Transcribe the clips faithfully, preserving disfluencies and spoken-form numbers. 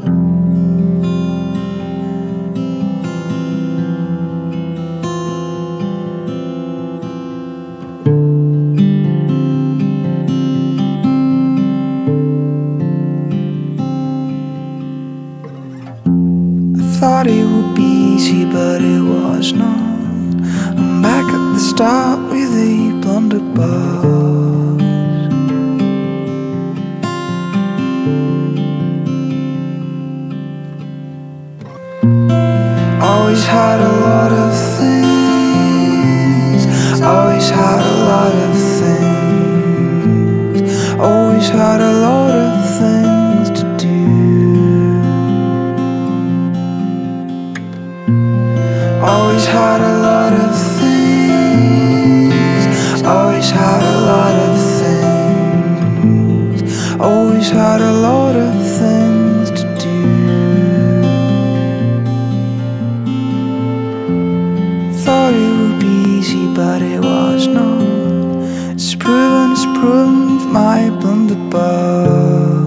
Thought it would be easy, but it was not. I'm back at the start with a blunderbuss. Always had a lot of things, always had a lot of things, always had a lot of things to do. Always had a lot of things, always had a lot of things, always had a lot of things to do. Thought it would be easy, but it was not. It's proven, it's proven with my blunderbuss.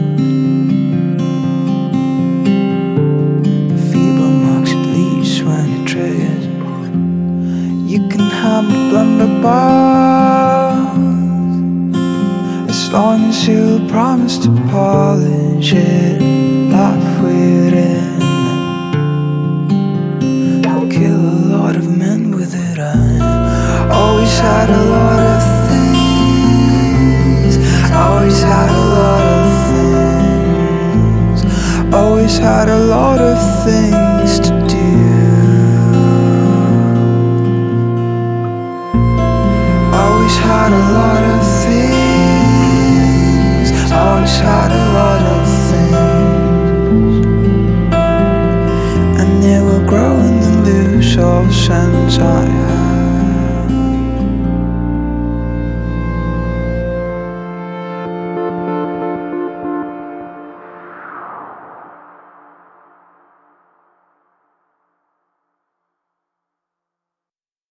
You can have my blunderbuss as long as you promise to polish it and laugh with it. I'll kill a lot of men with it. I always had a lot of things, always had a lot of things, always had a lot of things to do. Always had a lot of things, always had a lot of things, and they were growing the loose of sense.